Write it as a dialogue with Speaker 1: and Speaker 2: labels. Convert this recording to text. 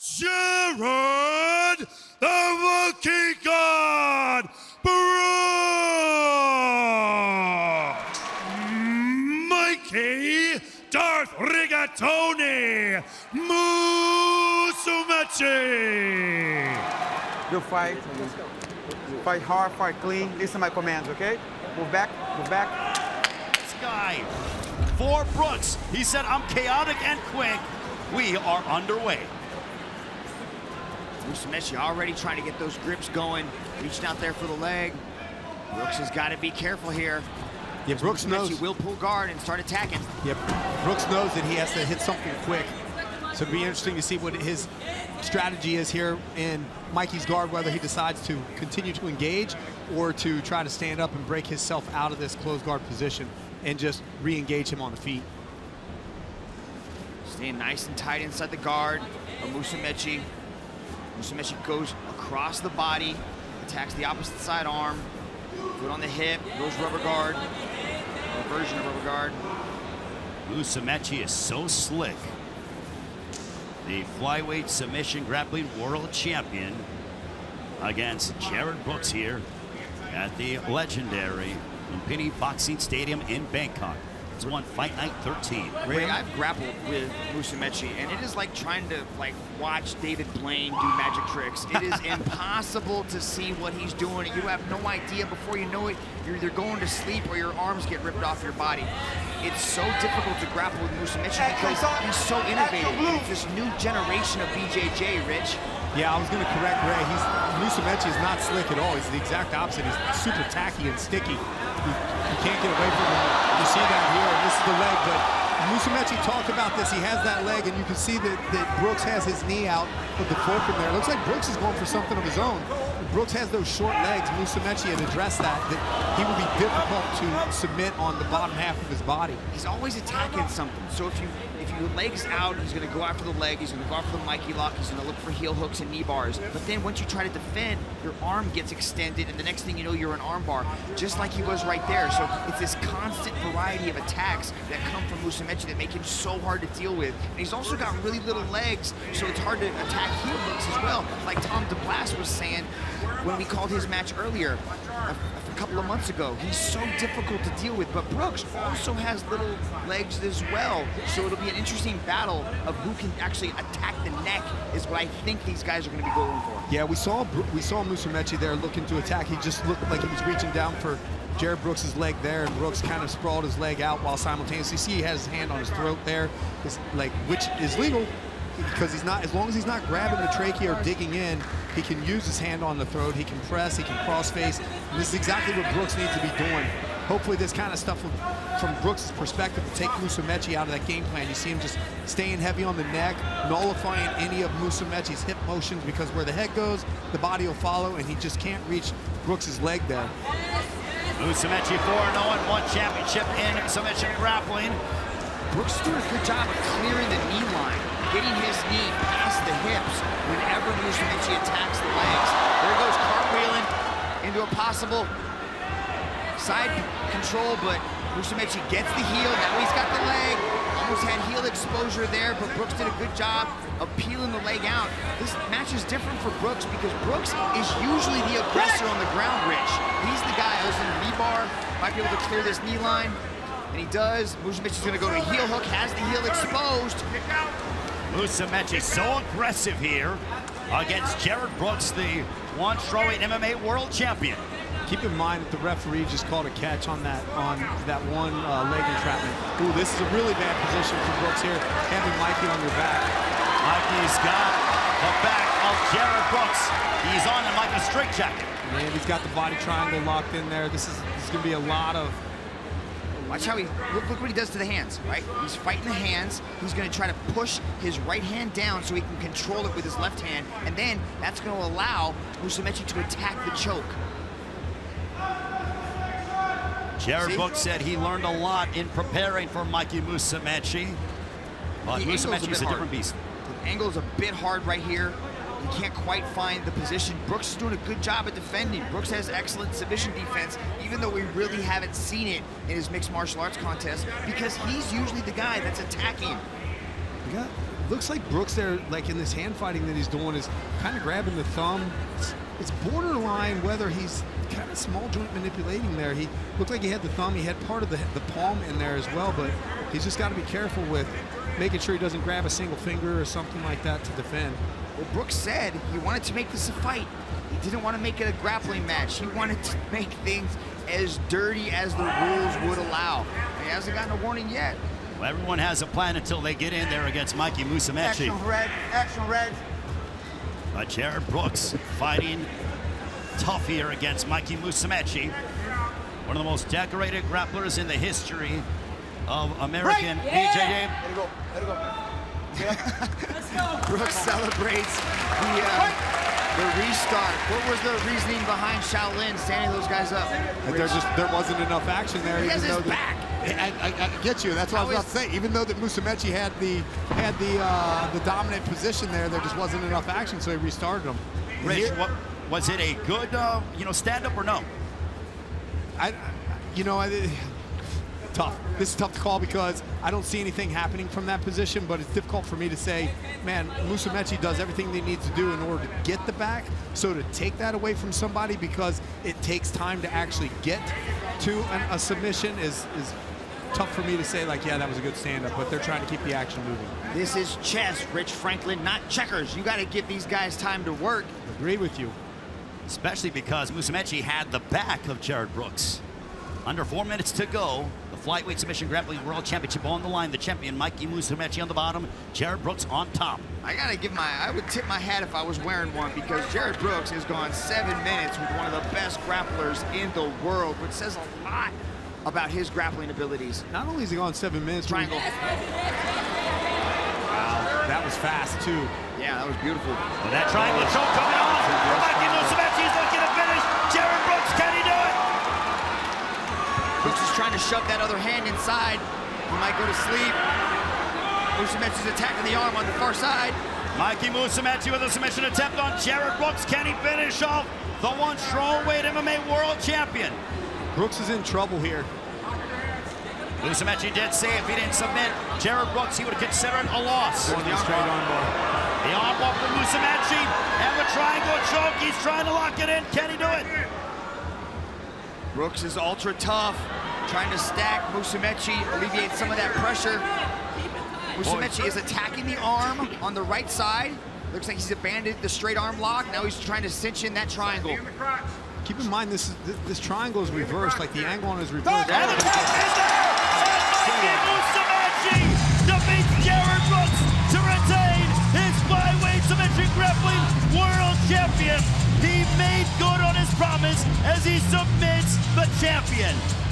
Speaker 1: Jared, the Monkey God, Brooks! Mikey, Darth Rigatoni, Musumeci!
Speaker 2: Good fight. Fight hard, fight clean. Listen to my commands, okay? Move back, move back.
Speaker 3: This guy, for Brooks, he said, I'm chaotic and quick. We are underway.
Speaker 4: Musumeci already trying to get those grips going, reached out there for the leg. Brooks has got to be careful here.
Speaker 5: Yeah, Brooks knows.
Speaker 4: He will pull guard and start attacking.
Speaker 5: Yep, Brooks knows that he has to hit something quick. So it'll be interesting to see what his strategy is here in Mikey's guard, whether he decides to continue to engage or to try to stand up and break himself out of this closed guard position and just re-engage him on the feet.
Speaker 4: Staying nice and tight inside the guard of Musumeci. Musumeci goes across the body, attacks the opposite side arm, foot on the hip, goes rubber guard, or version of rubber guard.
Speaker 3: Musumeci is so slick. The flyweight submission grappling world champion against Jared Brooks here at the legendary Lumpini Boxing Stadium in Bangkok. It's won Fight Night 13.
Speaker 4: Ray, I've grappled with Musumeci, and it is like trying to watch David Blaine do magic tricks. It is impossible to see what he's doing. You have no idea. Before you know it, you're either going to sleep or your arms get ripped off your body. It's so difficult to grapple with Musumeci because he's so innovative. It's this new generation of BJJ, Rich.
Speaker 5: Yeah, I was going to correct Ray. Musumeci is not slick at all. He's the exact opposite. He's super tacky and sticky. You can't get away from him. You see that here, and this is the leg, but Musumeci talked about this. He has that leg, and you can see that Brooks has his knee out with the fork in there. It looks like Brooks is going for something of his own. Brooks has those short legs. Musumeci had addressed that he would be difficult to submit on the bottom half of his body.
Speaker 4: He's always attacking something. So if your leg's out, he's going to go after the leg. He's going to go after the Mikey lock. He's going to look for heel hooks and knee bars. But then once you try to defend, your arm gets extended, and the next thing you know, you're an arm bar, just like he was right there. So it's this constant variety of attacks that come from Musumeci that make him so hard to deal with. And he's also got really little legs, so it's hard to attack heel hooks as well. Like Tom DeBlas was saying when we called his match earlier, a couple of months ago. He's so difficult to deal with, but Brooks also has little legs as well, so it'll be an interesting battle of who can actually attack the neck is what I think these guys are going to be going for.
Speaker 5: Yeah, we saw Musumeci there looking to attack. He just looked like he was reaching down for Jared Brooks' leg there, and Brooks kind of sprawled his leg out while simultaneously, see he has his hand on his throat there, which is legal, because he's not, as long as he's not grabbing the trachea or digging in, he can use his hand on the throat, he can press, he can cross-face, and this is exactly what Brooks needs to be doing. Hopefully this kind of stuff from Brooks' perspective will take Musumeci out of that game plan. You see him just staying heavy on the neck, nullifying any of Musumeci's hip motions, because where the head goes, the body will follow, and he just can't reach Brooks' leg there.
Speaker 3: Musumeci 4-0-1 championship in submission grappling.
Speaker 4: Brooks is doing a good job of clearing the knee line, getting his knee past the hips whenever Musumeci attacks the legs. There he goes, cartwheeling into a possible side control, but Musumeci gets the heel. Now he's got the leg. Almost had heel exposure there, but Brooks did a good job of peeling the leg out. This match is different for Brooks because Brooks is usually the aggressor on the ground, Rich. He's the guy who's in the knee bar, might be able to clear this knee line. And he does. Musumeci's going to go to a heel hook, has the heel exposed.
Speaker 3: Musumeci so aggressive here against Jared Brooks, the strawweight MMA world champion.
Speaker 5: Keep in mind that the referee just called a catch on that one leg entrapment. Ooh, this is a really bad position for Brooks here, having Mikey on your back.
Speaker 3: Mikey's got the back of Jared Brooks. He's on him like a straitjacket.
Speaker 5: And he's got the body triangle locked in there. This is going to be a lot of...
Speaker 4: Watch how look what he does to the hands, right? He's fighting the hands. He's going to try to push his right hand down so he can control it with his left hand. And then that's going to allow Musumeci to attack the choke.
Speaker 3: Jared Brooks said he learned a lot in preparing for Mikey Musumeci. But Musumeci's a different beast.
Speaker 4: The angle is a bit hard right here. He can't quite find the position. Brooks is doing a good job at defending. Brooks has excellent submission defense, even though we really haven't seen it in his mixed martial arts contest, because he's usually the guy that's attacking.
Speaker 5: looks like Brooks there, like in this hand fighting that he's doing, is kind of grabbing the thumb. It's borderline whether he's kind of small joint manipulating there. He looked like he had the thumb. He had part of the palm in there as well, but he's just got to be careful with making sure he doesn't grab a single finger or something like that to defend.
Speaker 4: Well, Brooks said he wanted to make this a fight. He didn't want to make it a grappling match. He wanted to make things as dirty as the rules would allow. He hasn't gotten a warning yet.
Speaker 3: Well, everyone has a plan until they get in there against Mikey Musumeci.
Speaker 2: Action red, action red.
Speaker 3: But Jared Brooks fighting tough here against Mikey Musumeci, one of the most decorated grapplers in the history of American BJJ.
Speaker 2: Let it go, let it go.
Speaker 4: Brooks celebrates the restart. What was the reasoning behind Shaolin standing those guys up?
Speaker 5: There wasn't enough action there.
Speaker 4: He has his back.
Speaker 5: I get you. That's what I was about to say. Even though that Musumeci had the dominant position there just wasn't enough action, so he restarted him.
Speaker 3: Rich, was it a good stand-up or no?
Speaker 5: Tough. This is tough to call because I don't see anything happening from that position, but it's difficult for me to say, man, Musumeci does everything they need to do in order to get the back. So to take that away from somebody because it takes time to actually get to a submission is tough for me to say, like, yeah, that was a good stand-up, but they're trying to keep the action moving.
Speaker 4: This is chess, Rich Franklin, not checkers. You got to give these guys time to work.
Speaker 5: Agree with you.
Speaker 3: Especially because Musumeci had the back of Jared Brooks. Under 4 minutes to go. The Flyweight Submission Grappling World Championship on the line. The champion, Mikey Musumeci, on the bottom. Jared Brooks on top.
Speaker 4: I would tip my hat if I was wearing one, because Jared Brooks has gone 7 minutes with one of the best grapplers in the world, which says a lot about his grappling abilities.
Speaker 5: Not only has he gone 7 minutes.
Speaker 4: Triangle.
Speaker 5: Wow, that was fast too.
Speaker 4: Yeah, that was beautiful.
Speaker 3: Well, that triangle choke coming on. Mikey Musumeci is looking to finish. Jared Brooks, can he do it?
Speaker 4: Brooks is trying to shove that other hand inside. He might go to sleep. Musumeci's attacking the arm on the far side.
Speaker 3: Mikey Musumeci with a submission attempt on Jared Brooks. Can he finish off the one strawweight MMA world champion?
Speaker 5: Brooks is in trouble here.
Speaker 3: Musumeci did say if he didn't submit Jared Brooks, he would consider it a loss.
Speaker 5: Straight arm bar.
Speaker 3: The arm bar for Musumeci and the triangle choke. He's trying to lock it in. Can he do it?
Speaker 4: Brooks is ultra tough, trying to stack Musumeci, alleviate some of that pressure. Musumeci is attacking the arm on the right side. Looks like he's abandoned the straight arm lock. Now he's trying to cinch in that triangle.
Speaker 5: Keep in mind, this triangle is reversed, like the angle on is reversed.
Speaker 3: And the tap is there! And Mikey Musumeci defeats Jared Brooks to retain his flyweight submission grappling world champion. He made good on his promise as he submits the champion.